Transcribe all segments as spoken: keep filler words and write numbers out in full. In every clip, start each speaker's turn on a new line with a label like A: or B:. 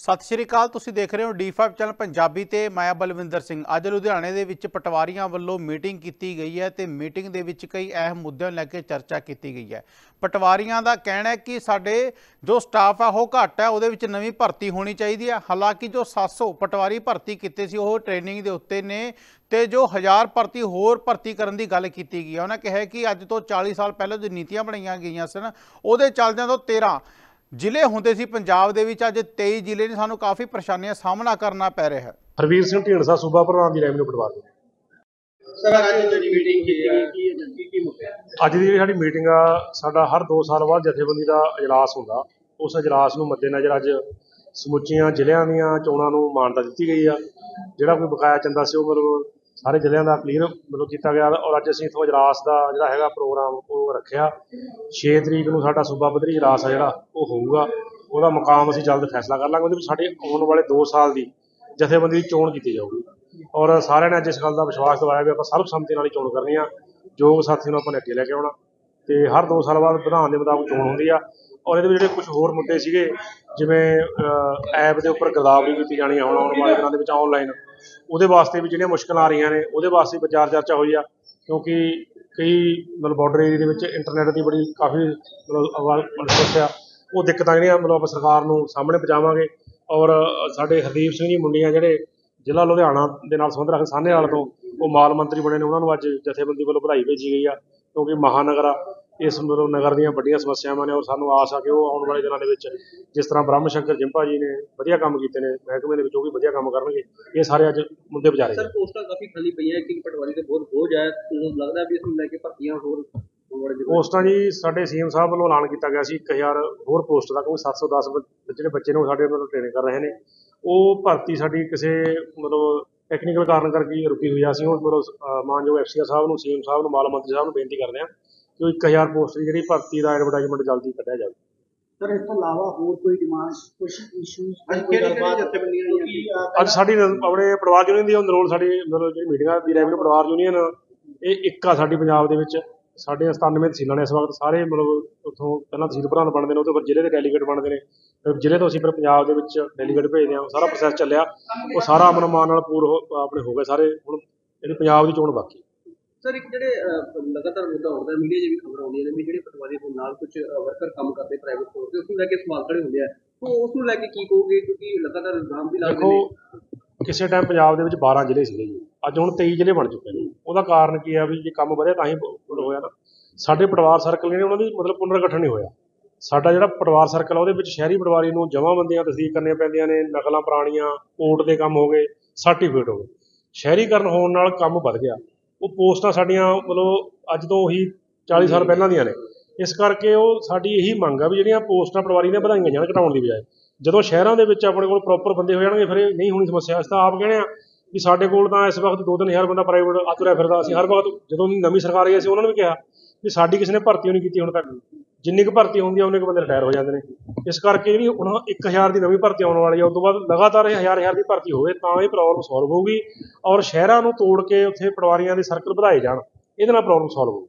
A: सत श्री अकाल। तुसीं देख रहे हो डी फाइव चैनल पंजाबी ते मैं बलविंदर सिंह। अज लुधियाने दे विच पटवारियां वल्लों मीटिंग की गई है तो मीटिंग दे विच कई अहम मुद्दों लैके चर्चा की गई है। पटवारियां दा कहना है कि साडे जो स्टाफ है वह घट है, उहदे विच नवीं भर्ती होनी चाहिए है। हालांकि जो सत्त सौ पटवारी भर्ती कीते सी ओह ट्रेनिंग दे उत्ते ने ते जो हज़ार भर्ती होर भर्ती करन दी गल कीती गई है। उन्होंने कहा कि अज तो चाली साल पहले जो नीतियां बनाईयां गईयां सन उहदे चलदियां तो तेरह ਜ਼ਿਲ੍ਹੇ ਹੁੰਦੇ ਸੀ ਪੰਜਾਬ ਦੇ ਵਿੱਚ, ਅੱਜ तेईस ਜ਼ਿਲ੍ਹੇ ਨੇ ਸਾਨੂੰ ਕਾਫੀ ਪਰੇਸ਼ਾਨੀਆਂ ਸਾਹਮਣਾ ਕਰਨਾ ਪੈ ਰਿਹਾ ਹੈ।
B: ਹਰਵੀਰ ਸਿੰਘ ਢੀਂਡਸਾ ਸੂਬਾ ਪ੍ਰਧਾਨ ਦੀ ਰੈਵਨਿਊ ਪਟਵਾਰੀ।
C: ਸਰ ਅੱਜ ਦੀ ਮੀਟਿੰਗ ਕੀਤੀ ਗਈ ਕੀ ਹੈ, ਕੀ ਮੁੱਦੇ
B: ਅੱਜ ਦੀ ਜਿਹੜੀ ਸਾਡੀ ਮੀਟਿੰਗ ਆ, ਸਾਡਾ ਹਰ ਦੋ ਸਾਲ ਬਾਅਦ ਜਥੇਬੰਦੀ ਦਾ ਇਜਲਾਸ ਹੁੰਦਾ। ਉਸ ਇਜਲਾਸ ਨੂੰ ਮੱਦੇਨਜ਼ਰ ਅੱਜ ਸਮੁੱਚੀਆਂ ਜ਼ਿਲ੍ਹਿਆਂ ਦੀਆਂ ਚੋਣਾਂ ਨੂੰ ਮਾਨਤਾ ਦਿੱਤੀ ਗਈ ਆ। ਜਿਹੜਾ ਕੋਈ ਬਕਾਇਆ ਚੰਦਾ ਸੀ ਉਹ ਮਤਲਬ ਸਾਰੇ ਜ਼ਿਲ੍ਹਿਆਂ ਦਾ ਕਲੀਅਰ ਮਤਲਬ ਕੀਤਾ ਗਿਆ ਔਰ ਅੱਜ ਅਸੀਂ ਇੱਥੋਂ ਇਜਲਾਸ ਦਾ ਜਿਹੜਾ ਹੈਗਾ ਪ੍ਰੋਗਰਾਮ ਉਹ ਰੱਖਿਆ। ਛੇ ਤਰੀਕ ਨੂੰ ਸਾਡਾ ਸੂਬਾ ਪੱਧਰੀ ਇਜਲਾਸ ਆ ਜਿਹੜਾ ਉਹ ਹੋਊਗਾ, ਉਹਦਾ ਮੁਕਾਮ ਅਸੀਂ ਜਲਦ ਫੈਸਲਾ ਕਰ ਲਾਂਗੇ। ਉਹਦੇ ਵਿੱਚ ਸਾਡੇ ਆਉਣ ਵਾਲੇ ਦੋ ਸਾਲ ਦੀ ਜਥੇਬੰਦੀ ਦੀ ਚੋਣ ਕੀਤੀ ਜਾਊਗੀ ਔਰ ਸਾਰਿਆਂ ਨੇ ਅੱਜ ਇਸ ਗੱਲ ਦਾ ਵਿਸ਼ਵਾਸ ਦਿਵਾਇਆ ਵੀ ਆਪਾਂ ਸਰਬਸੰਮਤੀ ਨਾਲ ਹੀ ਚੋਣ ਕਰਨੀ ਆ। ਯੋਗ ਸਾਥੀ ਨੂੰ ਆਪਾਂ ਨੇ ਅੱਗੇ ਲੈ ਕੇ ਆਉਣਾ ਅਤੇ ਹਰ ਦੋ ਸਾਲ ਬਾਅਦ ਵਿਧਾਨ ਦੇ ਮੁਤਾਬਕ ਚੋਣ ਹੁੰਦੀ ਆ। ਔਰ ਇਹਦੇ ਵਿੱਚ ਜਿਹੜੇ ਕੁਛ ਹੋਰ ਮੁੱਦੇ ਸੀਗੇ, ਜਿਵੇਂ ਐਪ ਦੇ ਉੱਪਰ ਗਿਰਦਾਵਰੀ ਕੀਤੀ ਜਾਣੀ ਆ ਹੁਣ ਆਉਣ ਵਾਲੇ ਦਿਨਾਂ ਦੇ ਵਿੱਚ ਆਨਲਾਈਨ, ਉਹਦੇ ਵਾਸਤੇ ਵੀ ਜਿਹੜੀਆਂ ਮੁਸ਼ਕਿਲਾਂ ਆ ਰਹੀਆਂ ਨੇ ਉਹਦੇ ਵਾਸਤੇ ਵਿਚਾਰ ਚਰਚਾ ਹੋਈ ਆ। ਕਿਉਂਕਿ ਕਈ ਮਤਲਬ ਬਾਰਡਰ ਏਰੀਏ ਦੇ ਵਿੱਚ ਇੰਟਰਨੈਟ ਦੀ ਬੜੀ ਕਾਫੀ ਮਤਲਬ ਸਮੱਸਿਆ, ਉਹ ਦਿੱਕਤਾਂ ਜਿਹੜੀਆਂ ਮਤਲਬ ਆਪਾਂ ਸਰਕਾਰ ਨੂੰ ਸਾਹਮਣੇ ਪਹੁੰਚਾਵਾਂਗੇ। ਔਰ ਸਾਡੇ ਹਰਦੀਪ ਸਿੰਘ ਜੀ ਮੁੰਡੀਆਂ ਜਿਹੜੇ ਜ਼ਿਲ੍ਹਾ ਲੁਧਿਆਣਾ ਦੇ ਨਾਲ ਸੰਬੰਧ ਰੱਖਦੇ ਸਾਹਨੇਵਾਲ ਤੋਂ, ਉਹ ਮਾਲ ਮੰਤਰੀ ਬਣੇ ਨੇ, ਉਹਨਾਂ ਨੂੰ ਅੱਜ ਜਥੇਬੰਦੀ ਵੱਲੋਂ ਵਧਾਈ ਭੇਜੀ ਗਈ ਆ। ਕਿਉਂਕਿ ਮਹਾਨਗਰ ਆ, ਇਸ ਮਤਲਬ ਨਗਰ ਦੀਆਂ ਵੱਡੀਆਂ ਸਮੱਸਿਆਵਾਂ ਨੇ ਔਰ ਸਾਨੂੰ ਆਸ ਆ ਕਿ ਉਹ ਆਉਣ ਵਾਲੇ ਦਿਨਾਂ ਦੇ ਵਿੱਚ ਜਿਸ ਤਰ੍ਹਾਂ ਬ੍ਰਹਮ ਸ਼ੰਕਰ ਜਿੰਪਾ ਜੀ ਨੇ ਵਧੀਆ ਕੰਮ ਕੀਤੇ ਨੇ ਮਹਿਕਮੇ ਦੇ ਵਿੱਚ, ਉਹ ਵੀ ਵਧੀਆ ਕੰਮ ਕਰਨਗੇ। ਇਹ ਸਾਰੇ ਅੱਜ ਮੁੱਦੇ ਵਿਚਾਰੇ।
C: ਸਰ ਪੋਸਟਾਂ ਕਾਫੀ ਖਾਲੀ ਪਈਆਂ ਕਿ ਪਟਵਾਰੀ ਤੇ ਬਹੁਤ ਬੋਝ ਹੈ, ਤੁਹਾਨੂੰ ਲੱਗਦਾ ਵੀ ਇਸ ਨੂੰ ਲੈ ਕੇ ਭਰਤੀਆਂ ਹੋਰ
B: ਪੋਸਟਾਂ ਜੀ ਸਾਡੇ ਸੀ ਐਮ ਸਾਹਿਬ ਵੱਲੋਂ ਐਲਾਨ ਕੀਤਾ ਗਿਆ ਸੀ ਇੱਕ ਹਜ਼ਾਰ ਹੋਰ ਪੋਸਟ ਦਾ, ਕਿਉਂਕਿ ਸੱਤ ਸੌ ਦਸ ਜਿਹੜੇ ਬੱਚੇ ਨੇ ਉਹ ਸਾਡੇ ਮਤਲਬ ਟ੍ਰੇਨਿੰਗ ਕਰ ਰਹੇ ਨੇ। ਉਹ ਭਰਤੀ ਸਾਡੀ ਕਿਸੇ ਮਤਲਬ ਟੈਕਨੀਕਲ ਕਾਰਨ ਕਰਕੇ ਰੁਕੀ ਹੋਈ ਆ। ਅਸੀਂ ਉਹ ਮਤਲਬ ਮਾਨਯੋਗ ਐਫ ਸੀ ਸਾਹਿਬ ਨੂੰ, ਸੀ ਐਮ ਸਾਹਿਬ ਨੂੰ, ਮਾਲ ਮੰਤਰੀ ਸਾਹਿਬ ਨੂੰ ਬੇਨਤੀ ਕਰਦੇ ਹਾਂ ਕਿ ਉਹ ਇੱਕ ਹਜ਼ਾਰ ਪੋਸਟ ਦੀ ਜਿਹੜੀ ਭਰਤੀ ਦਾ ਐਡਵਰਟਾਈਜ਼ਮੈਂਟ ਜਲਦੀ ਕੱਢਿਆ ਜਾਵੇ।
D: ਸਰ ਇਸ ਤੋਂ ਇਲਾਵਾ ਹੋਰ ਕੋਈ ਡਿਮਾਂਡ, ਕੁਝ ਇਸ਼ੂਜ਼
B: ਅੱਜ ਸਾਡੀ ਆਪਣੇ ਪਟਵਾਰ ਯੂਨੀਅਨ ਦੀ ਨਰੋਲ ਸਾਡੀ ਮਤਲਬ ਜਿਹੜੀ ਮੀਟਿੰਗ ਆ ਦੀ ਰੈਵਨਿਊ ਪਟਵਾਰ ਯੂਨੀਅਨ ਇਹ ਇੱਕ ਆ ਸਾਡੀ ਪੰਜਾਬ ਦੇ ਵਿੱਚ। ਸਾਡੇ ਸਤਾਨਵੇਂ ਤਹਿਸੀਲਾਂ ਨੇ ਇਸ ਵਕਤ, ਸਾਰੇ ਮਤਲਬ ਉੱਥੋਂ ਪਹਿਲਾਂ ਤਹਿਸੀਲ ਪ੍ਰਧਾਨ ਬਣਦੇ ਨੇ, ਉਹ ਤੋਂ ਫਿਰ ਜ਼ਿਲ੍ਹੇ ਦੇ ਡੈਲੀਗੇਟ ਬਣਦੇ ਨੇ, ਫਿਰ ਜ਼ਿਲ੍ਹੇ ਤੋਂ ਅਸੀਂ ਫਿਰ ਪੰਜਾਬ ਦੇ ਵਿੱਚ ਡੈਲੀਗੇਟ ਭੇਜਦੇ ਹਾਂ। ਸਾਰਾ ਪ੍ਰੋਸੈਸ ਚੱਲਿਆ, ਉਹ ਸਾਰਾ ਅਮਨ ਮਾਨ ਨਾਲ ਪੂਰ ਆਪਣੇ ਹੋ ਗਏ ਸਾਰੇ। ਹੁਣ ਜਿਹੜੀ ਪੰਜਾਬ ਦੀ ਚੋਣ ਬਾਕੀ।
C: ਸਰ ਇੱਕ ਜਿਹੜੇ ਲਗਾਤਾਰ ਮੁੱਦਾ ਹੁੰਦਾ ਮੀਡੀਆ 'ਚ ਵੀ ਖਬਰ ਆਉਂਦੀਆਂ ਨੇ ਵੀ ਜਿਹੜੇ ਪਟਵਾਰੀ ਦੇ ਨਾਲ ਕੁਝ ਵਰਕਰ ਕੰਮ ਕਰਦੇ ਪ੍ਰਾਈਵੇਟ ਤੌਰ 'ਤੇ, ਉਸ ਨੂੰ ਲੈ ਕੇ ਸਵਾਲ ਖੜੇ ਹੁੰਦੇ ਆ, ਤਾਂ ਉਸ ਨੂੰ ਲੈ ਕੇ ਕੀ ਕਹੋਗੇ? ਕਿਉਂਕਿ ਲਗਾਤਾਰ ਇਲਜ਼ਾਮ ਵੀ ਲੱਗਦੇ ਨੇ।
B: ਕਿਸੇ ਟਾਈਮ ਪੰਜਾਬ ਦੇ ਵਿੱਚ ਬਾਰਾਂ ਜ਼ਿਲ੍ਹੇ ਸੀਗੇ ਜੀ, ਅੱਜ ਹੁਣ ਤੇਈ ਜ਼ਿਲ੍ਹੇ ਬਣ ਚੁੱਕੇ ਨੇ। ਉਹਦਾ ਕਾਰਨ ਕੀ ਆ ਵੀ ਜੇ ਕੰਮ ਵਧਿਆ ਤਾਂ ਹੀ ਹੋਇਆ ਨਾ। ਸਾਡੇ ਪਟਵਾਰ ਸਰਕਲ ਨੇ ਉਹਨਾਂ ਦੀ ਮਤਲਬ ਪੁਨਰਗਠਨ ਨਹੀਂ ਹੋਇਆ। ਸਾਡਾ ਜਿਹੜਾ ਪਟਵਾਰ ਸਰਕਲ ਆ ਉਹਦੇ ਵਿੱਚ ਸ਼ਹਿਰੀ ਪਟਵਾਰੀ ਨੂੰ ਜਮ੍ਹਾਂਬੰਦੀਆਂ ਤਸਦੀਕ ਕਰਨੀਆਂ ਪੈਂਦੀਆਂ ਨੇ, ਨਕਲਾਂ ਪੁਰਾਣੀਆਂ, ਕੋਰਟ ਦੇ ਕੰਮ ਹੋ ਗਏ, ਸਰਟੀਫਿਕੇਟ ਹੋ ਗਏ। ਸ਼ਹਿਰੀਕਰਨ ਹੋਣ ਨਾਲ ਕੰਮ ਵੱਧ ਗਿਆ। ਉਹ ਪੋਸਟਾਂ ਸਾਡੀਆਂ ਮਤਲਬ ਅੱਜ ਤੋਂ ਉਹੀ ਚਾਲੀ ਸਾਲ ਪਹਿਲਾਂ ਦੀਆਂ ਨੇ। ਇਸ ਕਰਕੇ ਉਹ ਸਾਡੀ ਇਹੀ ਮੰਗ ਆ ਵੀ ਜਿਹੜੀਆਂ ਪੋਸਟਾਂ ਪਟਵਾਰੀ ਦੀਆਂ ਵਧਾਈਆਂ ਜਾਣ, ਘਟਾਉਣ ਦੀ ਬਜਾਏ। ਜਦੋਂ ਸ਼ਹਿਰਾਂ ਦੇ ਵਿੱਚ ਆਪਣੇ ਕੋਲ ਪ੍ਰੋਪਰ ਬੰਦੇ ਹੋ ਜਾਣਗੇ ਫਿਰ ਇਹ ਨਹੀਂ ਹੋਣੀ ਸਮੱਸਿਆ। ਅਸੀਂ ਤਾਂ ਆਪ ਕਹਿੰਦੇ ਹਾਂ ਵੀ ਸਾਡੇ ਕੋਲ ਤਾਂ ਇਸ ਵਕਤ ਦੋ ਤਿੰਨ ਹਜ਼ਾਰ ਬੰਦਾ ਪ੍ਰਾਈਵੇਟ ਆ ਤੁਰਿਆ ਫਿਰਦਾ। ਅਸੀਂ ਹਰ ਵਕਤ ਜਦੋਂ ਨਵੀਂ ਸਰਕਾਰ ਆਈ ਅਸੀਂ ਉਹਨਾਂ ਨੂੰ ਵੀ ਕਿਹਾ ਵੀ ਸਾਡੀ ਕਿਸੇ ਨੇ ਭਰਤੀ ਨਹੀਂ ਕੀਤੀ ਹੁਣ ਤੱਕ। ਜਿੰਨੀ ਕੁ ਭਰਤੀ ਹੁੰਦੀ ਆ ਉਨੇ ਕੁ ਬੰਦੇ ਰਿਟਾਇਰ ਹੋ ਜਾਂਦੇ ਨੇ। ਇਸ ਕਰਕੇ ਜਿਹੜੀ ਹੁਣ ਇੱਕ ਹਜ਼ਾਰ ਦੀ ਨਵੀਂ ਭਰਤੀ ਆਉਣ ਵਾਲੀ ਆ, ਉਸ ਤੋਂ ਬਾਅਦ ਲਗਾਤਾਰ ਇਹ ਹਜ਼ਾਰ ਹਜ਼ਾਰ ਦੀ ਭਰਤੀ ਹੋਵੇ ਤਾਂ ਇਹ ਪ੍ਰੋਬਲਮ ਸੋਲਵ ਹੋਊਗੀ ਔਰ ਸ਼ਹਿਰਾਂ ਨੂੰ ਤੋੜ ਕੇ ਉੱਥੇ ਪਟਵਾਰੀਆਂ ਦੇ ਸਰਕਲ ਵਧਾਏ ਜਾਣ, ਇਹਦੇ ਨਾਲ ਪ੍ਰੋਬਲਮ ਸੋਲਵ ਹੋਊਗੀ।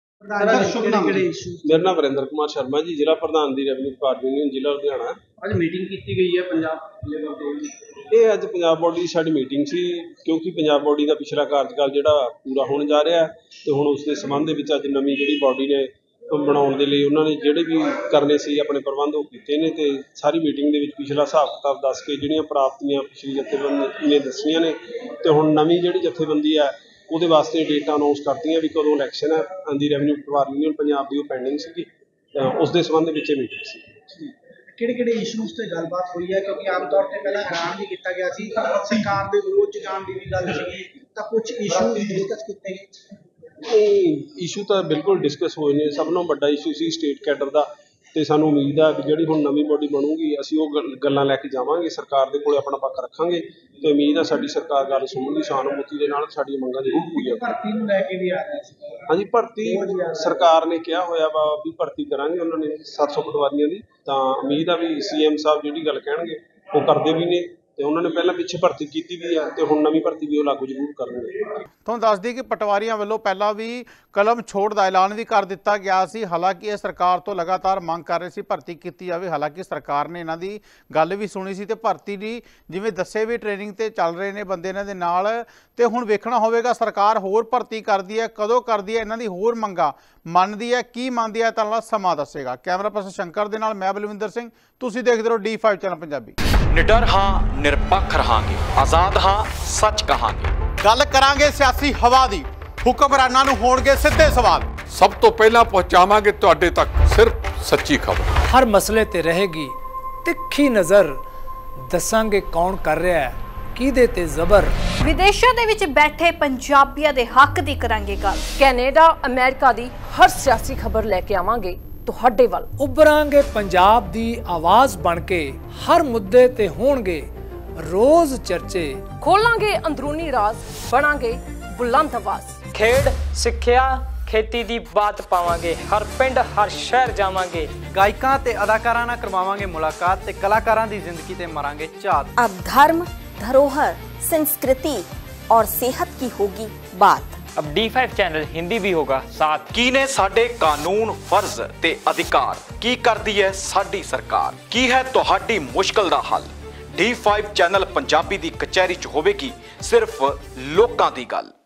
E: ਮੇਰਾ ਨਾਮ ਵਰਿੰਦਰ ਕੁਮਾਰ ਸ਼ਰਮਾ ਜੀ, ਜ਼ਿਲ੍ਹਾ ਪ੍ਰਧਾਨ ਦੀ ਰੈਵਨਿਊ ਪਟਵਾਰ ਯੂਨੀਅਨ ਜ਼ਿਲ੍ਹਾ ਲੁਧਿਆਣਾ।
C: ਅੱਜ ਮੀਟਿੰਗ ਕੀਤੀ ਗਈ ਹੈ ਪੰਜਾਬ ਲੈਵਲ ਤੇ।
E: ਇਹ ਅੱਜ ਪੰਜਾਬ ਬੋਡੀ ਦੀ ਸਾਡੀ ਮੀਟਿੰਗ ਸੀ, ਕਿਉਂਕਿ ਪੰਜਾਬ ਬੋਡੀ ਦਾ ਪਿਛਲਾ ਕਾਰਜਕਾਲ ਜਿਹੜਾ ਪੂਰਾ ਹੋਣ ਜਾ ਰਿਹਾ ਤੇ ਹੁਣ ਉਸ ਦੇ ਸੰਬੰਧ ਦੇ ਵਿੱਚ ਅੱਜ ਨਵੀਂ ਜਿਹੜੀ ਬੋਡੀ ਨੇ ਬਣਾਉਣ ਦੇ ਲਈ ਉਹਨਾਂ ਨੇ ਜਿਹੜੇ ਵੀ ਕਰਨੇ ਸੀ ਆਪਣੇ ਪ੍ਰਬੰਧ ਉਹ ਕੀਤੇ ਨੇ। ਤੇ ਸਾਰੀ ਮੀਟਿੰਗ ਦੇ ਵਿੱਚ ਪਿਛਲਾ ਹਿਸਾਬ ਕਿਤਾਬ ਦੱਸ ਕੇ ਜਿਹੜੀਆਂ ਪ੍ਰਾਪਤੀਆਂ ਪਿਛਲੀ ਜਥੇਬੰਦੀ ਨੇ ਦੱਸੀਆਂ ਨੇ ਤੇ ਹੁਣ ਨਵੀਂ ਜਿਹੜੀ ਜਥੇਬੰਦੀ ਹੈ ਉਹਦੇ ਵਾਸਤੇ ਡੇਟਾਂ ਅਨਾਊਂਸ ਕਰਤੀਆਂ ਵੀ ਕਦੋਂ ਇਲੈਕਸ਼ਨ ਹੈ। ਦੀ ਰੈਵਨਿਊ ਪਟਵਾਰ ਯੂਨੀਅਨ ਪੰਜਾਬ ਦੀ ਉਹ ਪੈਂਡਿੰਗ ਸੀਗੀ, ਉਸ ਦੇ ਸੰਬੰਧ ਵਿੱਚ ਇਹ ਮੀਟਿੰਗ ਸੀ।
D: ਕਿਹੜੇ ਕਿਹੜੇ ਇਸ਼ੂਜ਼ ਤੇ ਗੱਲਬਾਤ ਹੋਈ ਹੈ? ਕਿਉਂਕਿ ਆਮ ਤੌਰ ਤੇ ਪਹਿਲਾਂ ਐਲਾਨ ਵੀ ਕੀਤਾ ਗਿਆ ਸੀ, ਸਰਕਾਰ ਦੇ ਵਿਰੋਧ 'ਚ ਜਾਣ ਦੀ ਵੀ ਗੱਲ ਸੀਗੀ, ਤਾਂ ਕੁਝ ਇਸ਼ੂਜ਼ ਡਿਸਕਸ ਕੀਤੇ ਗਏ।
E: ਇਹ ਇਸ਼ੂ ਤਾਂ ਬਿਲਕੁਲ ਡਿਸਕਸ ਹੋਏ ਨੇ। ਸਭ ਨਾਲੋਂ ਵੱਡਾ ਇਸ਼ੂ ਸੀ ਸਟੇਟ ਕੈਡਰ ਦਾ, ਤੇ ਸਾਨੂੰ ਉਮੀਦ ਹੈ ਵੀ ਜਿਹੜੀ ਹੁਣ ਨਵੀਂ ਬੋਡੀ ਬਣੂਗੀ ਅਸੀਂ ਉਹ ਗੱਲਾਂ ਲੈ ਕੇ ਜਾਵਾਂਗੇ ਸਰਕਾਰ ਦੇ ਕੋਲ, ਆਪਣਾ ਪੱਖ ਰੱਖਾਂਗੇ ਤੇ ਉਮੀਦ ਹੈ ਸਾਡੀ ਸਰਕਾਰ ਗੱਲ ਸੁਣੂਗੀ ਸਹਾਨੁਭੂਤੀ ਦੇ ਨਾਲ, ਸਾਡੀਆਂ ਮੰਗਾਂ ਜ਼ਰੂਰ ਪੂਰੀਆਂ ਕਰਾਂਗੇ।
D: ਭਰਤੀ ਨੂੰ ਲੈ ਕੇ ਵੀ ਆ ਰਿਹਾ ਸੀ।
E: ਹਾਂਜੀ, ਭਰਤੀ ਸਰਕਾਰ ਨੇ ਕਿਹਾ ਹੋਇਆ ਵਾ ਵੀ ਭਰਤੀ ਕਰਾਂਗੇ ਉਹਨਾਂ ਨੇ ਸੱਤ ਸੌ ਪਟਵਾਰੀਆਂ ਦੀ। ਤਾਂ ਉਮੀਦ ਆ ਵੀ ਸੀ ਐਮ ਸਾਹਿਬ ਜਿਹੜੀ ਗੱਲ ਕਹਿਣਗੇ ਉਹ ਕਰਦੇ ਵੀ ਨੇ ਤੇ ਉਹਨਾਂ ਨੇ ਪਹਿਲਾਂ ਪਿੱਛੇ ਭਰਤੀ ਕੀਤੀ ਵੀ ਆ ਤੇ ਹੁਣ ਨਵੀਂ ਭਰਤੀ ਵੀ ਉਹ ਲਾਗੂ ਜ਼ਰੂਰ ਕਰਨਗੇ।
A: ਤੁਹਾਨੂੰ ਦੱਸ ਦਈਏ ਕਿ ਪਟਵਾਰੀਆਂ ਵੱਲੋਂ ਪਹਿਲਾਂ ਵੀ ਕਲਮ ਛੋੜ ਦਾ ਐਲਾਨ ਵੀ ਕਰ ਦਿੱਤਾ ਗਿਆ ਸੀ। ਹਾਲਾਂਕਿ ਇਹ ਸਰਕਾਰ ਤੋਂ ਲਗਾਤਾਰ ਮੰਗ ਕਰ ਰਹੇ ਸੀ ਭਰਤੀ ਕੀਤੀ ਜਾਵੇ। ਹਾਲਾਂਕਿ ਸਰਕਾਰ ਨੇ ਇਹਨਾਂ ਦੀ ਗੱਲ ਵੀ ਸੁਣੀ ਸੀ ਤੇ ਭਰਤੀ ਦੀ ਜਿਵੇਂ ਦੱਸੇ ਵੀ ਟ੍ਰੇਨਿੰਗ ਤੇ ਚੱਲ ਰਹੇ ਨੇ ਬੰਦੇ ਇਹਨਾਂ ਦੇ ਨਾਲ। ਤੇ ਹੁਣ ਵੇਖਣਾ ਹੋਵੇਗਾ ਸਰਕਾਰ ਹੋਰ ਭਰਤੀ ਕਰਦੀ ਹੈ, ਕਦੋਂ ਕਰਦੀ ਹੈ, ਇਹਨਾਂ ਦੀ ਹੋਰ ਮੰਗਾਂ ਮੰਨਦੀ ਹੈ, ਕੀ ਮੰਨਦੀ ਹੈ, ਤਾਂ ਸਮਾਂ ਦੱਸੇਗਾ। ਕੈਮਰਾ ਪਰਸਨ ਸ਼ੰਕਰ ਦੇ ਨਾਲ ਮੈਂ ਬਲਵਿੰਦਰ ਸਿੰਘ, ਤੁਸੀਂ ਦੇਖਦੇ ਰਹੋ ਡੀ ਫਾਈਵ ਚੈਨਲ ਪੰਜਾਬੀ।
F: निडर हाँ निरपक्ष रहांगे, आजाद हाँ सच कहांगे।
A: ਗੱਲ ਕਰਾਂਗੇ ਸਿਆਸੀ ਹਵਾ ਦੀ, ਹੁਕਮਰਾਨਾਂ ਨੂੰ ਹੋਣਗੇ ਸਿੱਧੇ ਸਵਾਲ।
G: ਸਭ ਤੋਂ ਪਹਿਲਾਂ ਪਹੁੰਚਾਵਾਂਗੇ ਤੁਹਾਡੇ ਤੱਕ ਸਿਰਫ ਸੱਚੀ ਖਬਰ।
H: ਹਰ ਮਸਲੇ ਤੇ ਰਹੇਗੀ ਤਿੱਖੀ ਨਜ਼ਰ, ਦੱਸਾਂਗੇ ਕੌਣ ਕਰ ਰਿਹਾ ਹੈ ਕਿਹਦੇ ਤੇ ਜ਼ਬਰ।
I: ਵਿਦੇਸ਼ਾਂ ਦੇ ਵਿੱਚ ਬੈਠੇ ਪੰਜਾਬੀਆਂ ਦੇ ਹੱਕ ਦੀ ਕਰਾਂਗੇ ਗੱਲ।
J: ਕੈਨੇਡਾ ਅਮਰੀਕਾ ਦੀ ਹਰ ਸਿਆਸੀ ਖਬਰ ਲੈ ਕੇ ਆਵਾਂਗੇ ਤੁਹਾਡੇ ਵੱਲ।
H: ਉਭਰਾਂਗੇ ਪੰਜਾਬ ਦੀ ਆਵਾਜ਼ ਬਣ ਕੇ, ਹਰ ਮੁੱਦੇ ਤੇ ਹੋਣਗੇ ਰੋਜ਼ ਚਰਚੇ।
J: ਖੋਲਾਂਗੇ ਅੰਦਰੂਨੀ ਰਾਜ਼, ਬਣਾਂਗੇ ਬੁਲੰਦ ਆਵਾਜ਼।
K: ਖੇਡ ਸਿੱਖਿਆ ਖੇਤੀ ਦੀ ਬਾਤ ਪਾਵਾਂਗੇ, ਹਰ ਪਿੰਡ ਹਰ ਸ਼ਹਿਰ ਜਾਵਾਂਗੇ।
L: ਗਾਇਕਾਂ ਤੇ ਅਦਾਕਾਰਾਂ ਨਾਲ ਕਰਵਾਵਾਂਗੇ ਮੁਲਾਕਾਤ ਤੇ ਕਲਾਕਾਰਾਂ ਦੀ ਜ਼ਿੰਦਗੀ ਤੇ ਮਾਰਾਂਗੇ ਝਾਤ।
M: अब धर्म, धरोहर, संस्कृति और सेहत की होगी बात।
K: अब डी फाइव चैनल हिंदी भी होगा साथ।
F: की ने साडे कानून फर्ज ते अधिकार, की करदी है साडी सरकार, की है तुहाडी मुश्किल दा हल। डी फाइव चैनल पंजाबी दी कचहरी च होवेगी सिर्फ लोकां दी गल।